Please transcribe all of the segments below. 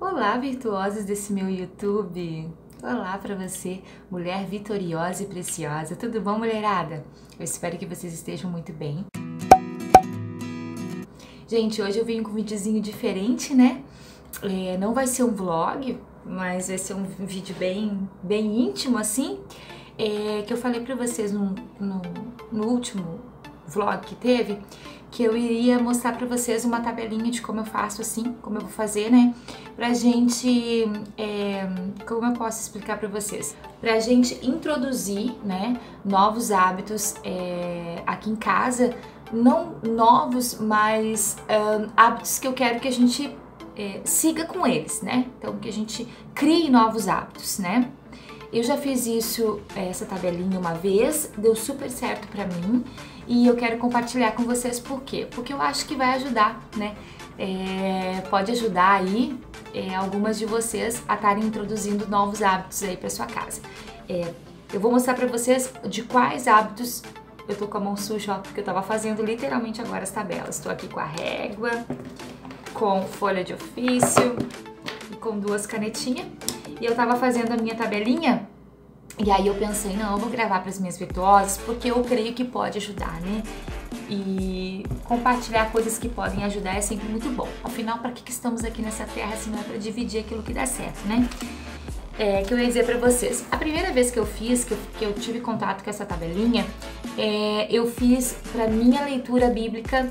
Olá, virtuosos desse meu YouTube! Olá para você, mulher vitoriosa e preciosa. Tudo bom, mulherada? Eu espero que vocês estejam muito bem. Gente, hoje eu venho com um videozinho diferente, né? Não vai ser um vlog, mas vai ser um vídeo bem íntimo, assim, que eu falei para vocês no último vlog que teve, que eu iria mostrar pra vocês uma tabelinha de como eu faço assim, como eu vou fazer, né? Pra gente, como eu posso explicar pra vocês? Pra gente introduzir, né, novos hábitos aqui em casa, não novos, mas hábitos que eu quero que a gente siga com eles, né? Então, que a gente crie novos hábitos, né? Eu já fiz isso, essa tabelinha uma vez, deu super certo pra mim e eu quero compartilhar com vocês por quê? Porque eu acho que vai ajudar, né? Pode ajudar aí algumas de vocês a estarem introduzindo novos hábitos aí pra sua casa. Eu vou mostrar pra vocês de quais hábitos. Eu tô com a mão suja, ó, porque eu tava fazendo literalmente agora as tabelas. Tô aqui com a régua, com folha de ofício e com duas canetinhas. E eu tava fazendo a minha tabelinha, e aí eu pensei, não, eu vou gravar para as minhas virtuosas, porque eu creio que pode ajudar, né? E compartilhar coisas que podem ajudar é sempre muito bom. Afinal, para que estamos aqui nessa terra se não é para dividir aquilo que dá certo, né? Que eu ia dizer para vocês. A primeira vez que eu fiz, que eu tive contato com essa tabelinha, eu fiz para minha leitura bíblica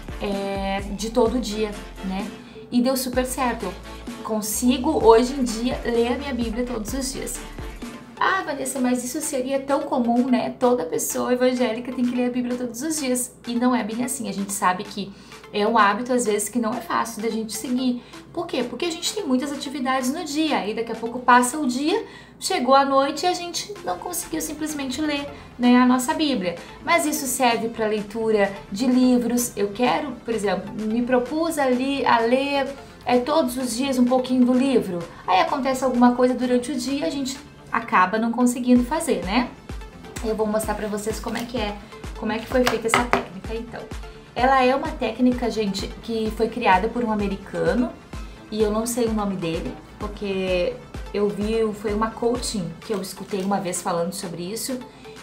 de todo dia, né? E deu super certo. Eu consigo, hoje em dia, ler a minha Bíblia todos os dias. Ah, Vanessa, mas isso seria tão comum, né? Toda pessoa evangélica tem que ler a Bíblia todos os dias. E não é bem assim. A gente sabe que é um hábito, às vezes, que não é fácil da gente seguir. Por quê? Porque a gente tem muitas atividades no dia. Aí daqui a pouco passa o dia, chegou a noite e a gente não conseguiu simplesmente ler, né, a nossa Bíblia. Mas isso serve para leitura de livros. Eu quero, por exemplo, me propus a ler todos os dias um pouquinho do livro. Aí acontece alguma coisa durante o dia, a gente acaba não conseguindo fazer, né? Eu vou mostrar pra vocês como é que foi feita essa técnica, então. Ela é uma técnica, gente, que foi criada por um americano, e eu não sei o nome dele, porque eu vi, foi uma coaching que eu escutei uma vez falando sobre isso,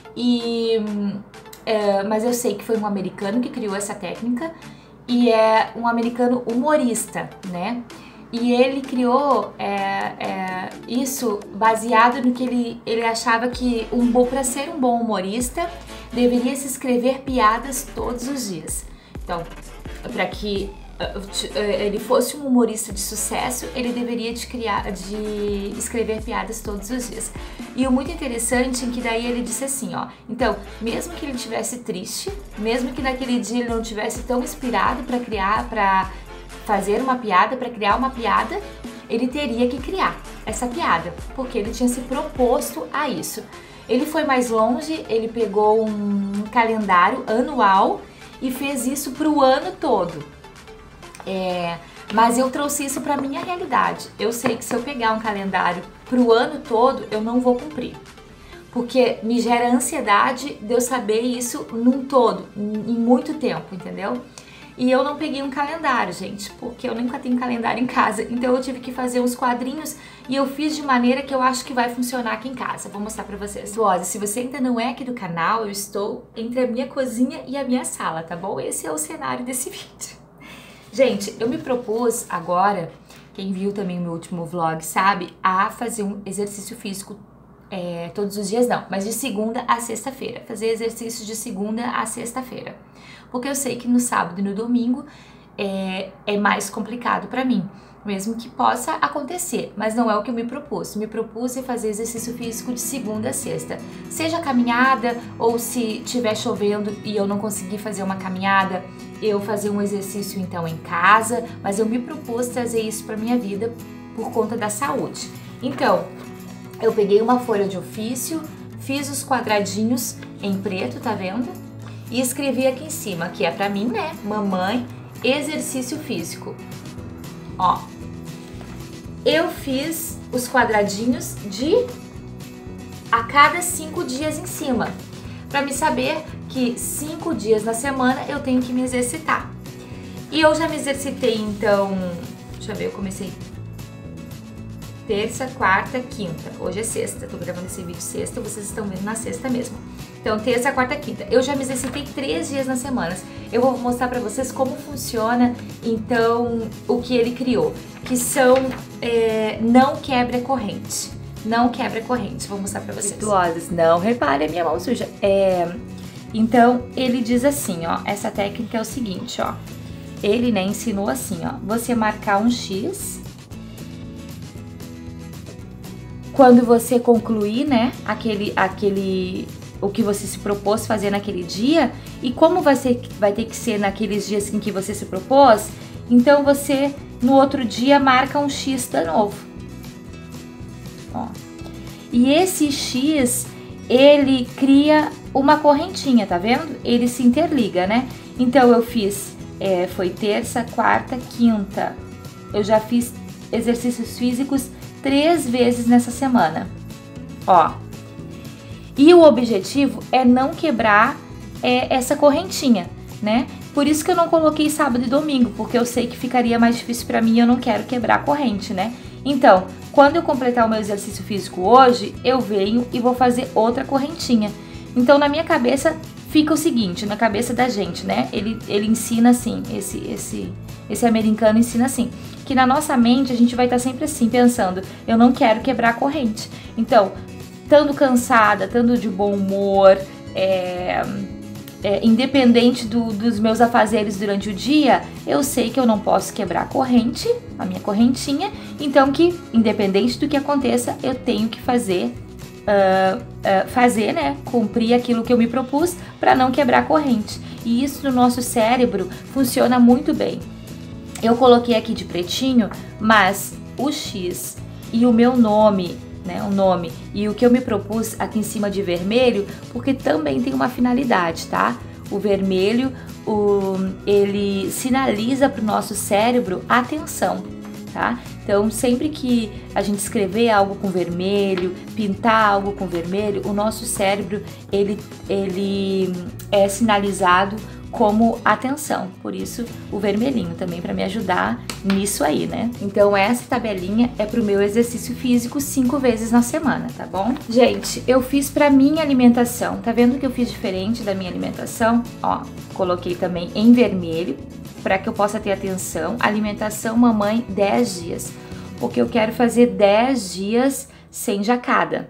mas eu sei que foi um americano que criou essa técnica, e é um americano humorista, né? E ele criou isso baseado no que ele achava que para ser um bom humorista, deveria se escrever piadas todos os dias. Então, para que ele fosse um humorista de sucesso, ele deveria de escrever piadas todos os dias. E o muito interessante é que daí ele disse assim, ó, então, mesmo que ele estivesse triste, mesmo que naquele dia ele não estivesse tão inspirado para fazer uma piada, para criar uma piada, ele teria que criar essa piada, porque ele tinha se proposto a isso. Ele foi mais longe, ele pegou um calendário anual e fez isso para o ano todo. Mas eu trouxe isso para minha realidade. Eu sei que se eu pegar um calendário para o ano todo, eu não vou cumprir. Porque me gera ansiedade de eu saber isso num todo, em muito tempo, entendeu? E eu não peguei um calendário, gente, porque eu nunca tenho calendário em casa. Então eu tive que fazer uns quadrinhos e eu fiz de maneira que eu acho que vai funcionar aqui em casa. Vou mostrar pra vocês. Olha, se você ainda não é aqui do canal, eu estou entre a minha cozinha e a minha sala, tá bom? Esse é o cenário desse vídeo. Gente, eu me propus agora, quem viu também o meu último vlog sabe, a fazer um exercício físico todos os dias não, mas de segunda a sexta-feira. Fazer exercício de segunda a sexta-feira. Porque eu sei que no sábado e no domingo é mais complicado pra mim, mesmo que possa acontecer, mas não é o que eu me propus. Me propus fazer exercício físico de segunda a sexta, seja caminhada ou se estiver chovendo e eu não conseguir fazer uma caminhada, eu fazer um exercício então em casa, mas eu me propus trazer isso pra minha vida por conta da saúde. Então, eu peguei uma folha de ofício, fiz os quadradinhos em preto, tá vendo? E escrevi aqui em cima, que é pra mim, né? Mamãe, exercício físico. Ó, eu fiz os quadradinhos a cada 5 dias em cima, pra me saber que 5 dias na semana eu tenho que me exercitar. E eu já me exercitei, então, deixa eu ver, eu comecei terça, quarta, quinta. Hoje é sexta, tô gravando esse vídeo sexta, vocês estão vendo na sexta mesmo. Então, terça, quarta, quinta. Eu já me exercitei 3 dias nas semanas. Eu vou mostrar pra vocês como funciona, então, o que ele criou. Que são não quebra corrente. Não quebra corrente. Vou mostrar pra vocês. Virtuosas, não repare a minha mão suja. Então, ele diz assim, ó. Essa técnica é o seguinte, ó. Ele, né, ensinou assim, ó. Você marcar um X. Quando você concluir, né, o que você se propôs fazer naquele dia, e como vai ter que ser naqueles dias em que você se propôs, então você, no outro dia, marca um X de novo. Ó. E esse X, ele cria uma correntinha, tá vendo? Ele se interliga, né? Então, eu fiz, foi terça, quarta, quinta. Eu já fiz exercícios físicos 3 vezes nessa semana, ó. E o objetivo é não quebrar essa correntinha, né? Por isso que eu não coloquei sábado e domingo, porque eu sei que ficaria mais difícil pra mim e eu não quero quebrar a corrente, né? Então, quando eu completar o meu exercício físico hoje, eu venho e vou fazer outra correntinha. Então, na minha cabeça, fica o seguinte, na cabeça da gente, né? Ele ensina assim, esse americano ensina assim, que na nossa mente a gente vai estar sempre assim, pensando, eu não quero quebrar a corrente. Então, estando cansada, estando de bom humor, independente dos meus afazeres durante o dia, eu sei que eu não posso quebrar a corrente, a minha correntinha, então que, independente do que aconteça, eu tenho que fazer, né, cumprir aquilo que eu me propus para não quebrar a corrente. E isso no nosso cérebro funciona muito bem. Eu coloquei aqui de pretinho, mas o X e o meu nome, né, o nome e o que eu me propus aqui em cima de vermelho, porque também tem uma finalidade, tá? O vermelho, ele sinaliza para o nosso cérebro atenção, tá? Então, sempre que a gente escrever algo com vermelho, pintar algo com vermelho, o nosso cérebro, ele é sinalizado como atenção, por isso o vermelhinho também para me ajudar nisso aí, né? Então essa tabelinha é pro meu exercício físico 5 vezes na semana, tá bom? Gente, eu fiz pra minha alimentação, tá vendo que eu fiz diferente da minha alimentação? Ó, coloquei também em vermelho para que eu possa ter atenção. Alimentação mamãe 10 dias, porque eu quero fazer 10 dias sem jacada,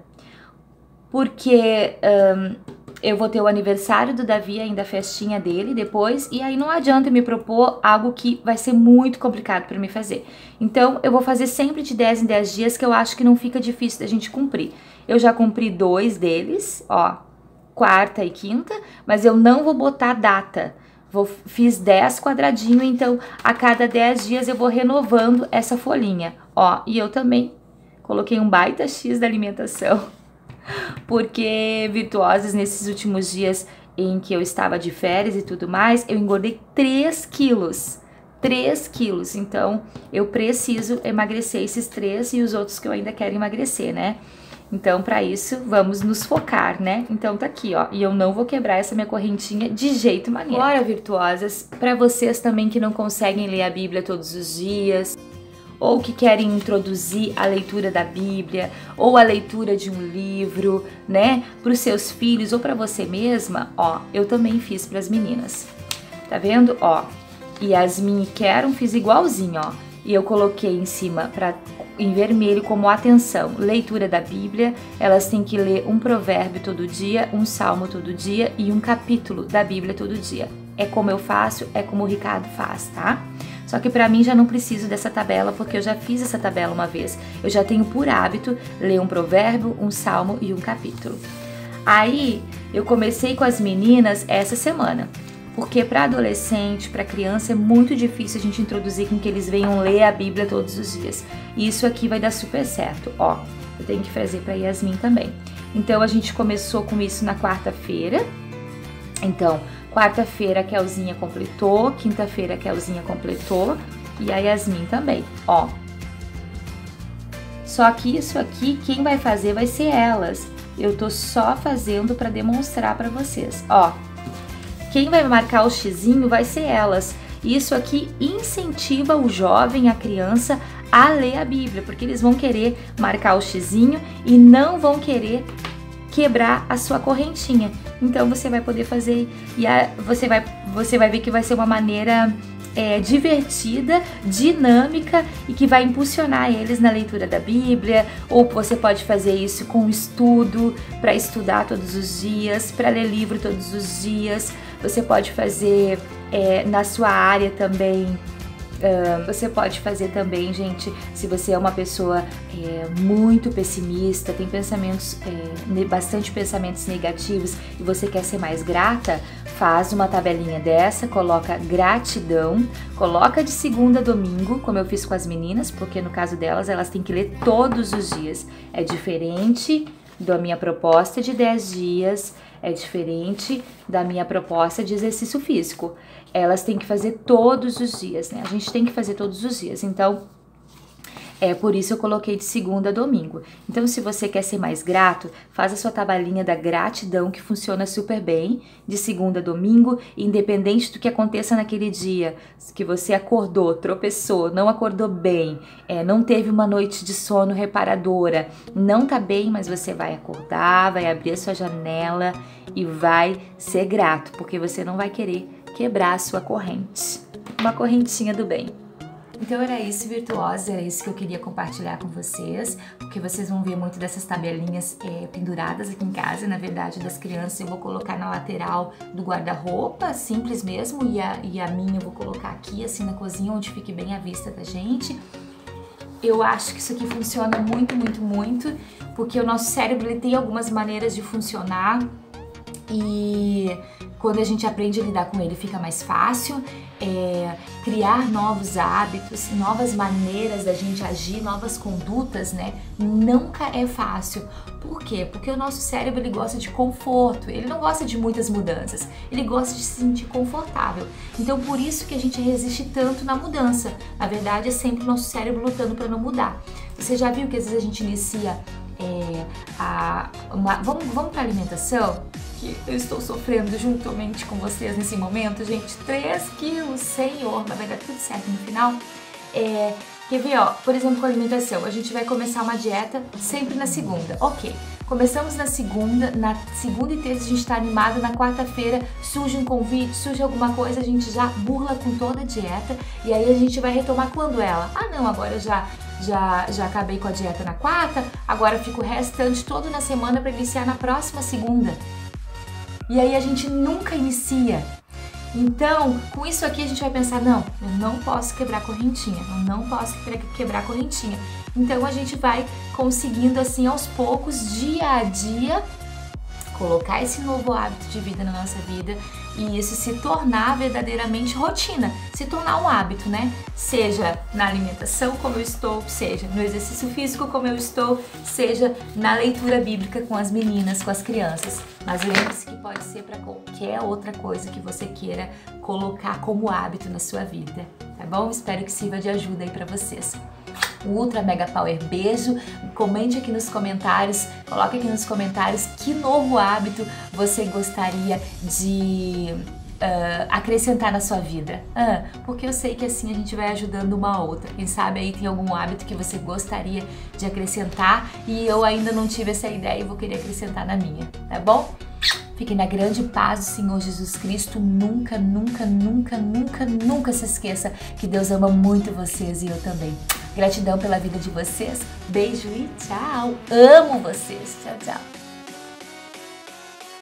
porque eu vou ter o aniversário do Davi, ainda a festinha dele depois, e aí não adianta eu me propor algo que vai ser muito complicado para me fazer. Então, eu vou fazer sempre de 10 em 10 dias, que eu acho que não fica difícil da gente cumprir. Eu já cumpri 2 deles, ó, quarta e quinta, mas eu não vou botar data. Fiz 10 quadradinho, então a cada 10 dias eu vou renovando essa folhinha, ó. E eu também coloquei um baita X da alimentação. Porque, virtuosas, nesses últimos dias em que eu estava de férias e tudo mais, eu engordei 3 quilos. 3 quilos. Então, eu preciso emagrecer esses 3 e os outros que eu ainda quero emagrecer, né? Então, para isso, vamos nos focar, né? Então, tá aqui, ó. E eu não vou quebrar essa minha correntinha de jeito maneiro. Agora, virtuosas, para vocês também que não conseguem ler a Bíblia todos os dias, ou que querem introduzir a leitura da Bíblia, ou a leitura de um livro, né, para os seus filhos ou para você mesma, ó, eu também fiz para as meninas. Tá vendo? Ó, Yasmin e Keron fiz igualzinho, ó, e eu coloquei em cima em vermelho como atenção, leitura da Bíblia. Elas têm que ler um provérbio todo dia, um salmo todo dia e um capítulo da Bíblia todo dia. É como eu faço, é como o Ricardo faz, tá? Só que pra mim já não preciso dessa tabela, porque eu já fiz essa tabela uma vez. Eu já tenho por hábito ler um provérbio, um salmo e um capítulo. Aí eu comecei com as meninas essa semana, porque para adolescente, para criança é muito difícil a gente introduzir com que eles venham ler a Bíblia todos os dias. E isso aqui vai dar super certo, ó. Eu tenho que fazer para Yasmin também. Então a gente começou com isso na quarta-feira. Então, quarta-feira a Kelzinha completou, quinta-feira a Kelzinha completou e a Yasmin também, ó. Só que isso aqui, quem vai fazer vai ser elas. Eu tô só fazendo para demonstrar para vocês, ó. Quem vai marcar o xizinho vai ser elas. Isso aqui incentiva o jovem, a criança, a ler a Bíblia, porque eles vão querer marcar o xizinho e não vão querer quebrar a sua correntinha. Então você vai poder fazer e você vai ver que vai ser uma maneira divertida, dinâmica e que vai impulsionar eles na leitura da Bíblia. Ou você pode fazer isso com estudo, para estudar todos os dias, para ler livro todos os dias. Você pode fazer na sua área também. Você pode fazer também, gente, se você é uma pessoa muito pessimista, tem pensamentos, bastante pensamentos negativos e você quer ser mais grata, faz uma tabelinha dessa, coloca gratidão, coloca de segunda a domingo, como eu fiz com as meninas, porque no caso delas, elas têm que ler todos os dias. É diferente da minha proposta de 10 dias, é diferente da minha proposta de exercício físico. Elas têm que fazer todos os dias, né? A gente tem que fazer todos os dias, então por isso eu coloquei de segunda a domingo. Então, se você quer ser mais grato, faz a sua tabelinha da gratidão, que funciona super bem, de segunda a domingo, independente do que aconteça naquele dia, que você acordou, tropeçou, não acordou bem, não teve uma noite de sono reparadora, não tá bem, mas você vai acordar, vai abrir a sua janela e vai ser grato, porque você não vai querer quebrar a sua corrente. Uma correntinha do bem. Então era isso, virtuosos, era isso que eu queria compartilhar com vocês, porque vocês vão ver muito dessas tabelinhas penduradas aqui em casa. Na verdade, das crianças eu vou colocar na lateral do guarda-roupa, simples mesmo, e a minha eu vou colocar aqui, assim, na cozinha, onde fique bem à vista da gente. Eu acho que isso aqui funciona muito, muito, muito, porque o nosso cérebro ele tem algumas maneiras de funcionar e quando a gente aprende a lidar com ele fica mais fácil. Criar novos hábitos, novas maneiras da gente agir, novas condutas, né? Nunca é fácil. Por quê? Porque o nosso cérebro ele gosta de conforto, ele não gosta de muitas mudanças, ele gosta de se sentir confortável. Então por isso que a gente resiste tanto na mudança. Na verdade é sempre o nosso cérebro lutando para não mudar. Você já viu que às vezes a gente inicia vamos para alimentação? Que eu estou sofrendo juntamente com vocês nesse momento, gente, 3 quilos, Senhor, mas vai dar tudo certo no final. Quer ver, ó, por exemplo, com a alimentação, a gente vai começar uma dieta sempre na segunda, ok. Começamos na segunda e terça a gente tá animado, na quarta-feira surge um convite, surge alguma coisa, a gente já burla com toda a dieta e aí a gente vai retomar quando ela? Ah não, agora já acabei com a dieta na quarta, agora fico o restante todo na semana para iniciar na próxima segunda. E aí a gente nunca inicia. Então, com isso aqui a gente vai pensar, não, eu não posso quebrar a correntinha, eu não posso quebrar a correntinha. Então a gente vai conseguindo assim aos poucos, dia a dia, colocar esse novo hábito de vida na nossa vida e isso se tornar verdadeiramente rotina, se tornar um hábito, né? Seja na alimentação como eu estou, seja no exercício físico como eu estou, seja na leitura bíblica com as meninas, com as crianças. Mas lembre-se que pode ser para qualquer outra coisa que você queira colocar como hábito na sua vida, tá bom? Espero que sirva de ajuda aí para vocês. Um ultra mega power beijo, comente aqui nos comentários, coloque aqui nos comentários que novo hábito você gostaria de acrescentar na sua vida, porque eu sei que assim a gente vai ajudando uma a outra. Quem sabe aí tem algum hábito que você gostaria de acrescentar e eu ainda não tive essa ideia e vou querer acrescentar na minha, tá bom? Fiquem na grande paz do Senhor Jesus Cristo. Nunca, nunca, nunca, nunca, nunca se esqueça que Deus ama muito vocês e eu também. Gratidão pela vida de vocês. Beijo e tchau. Amo vocês. Tchau, tchau.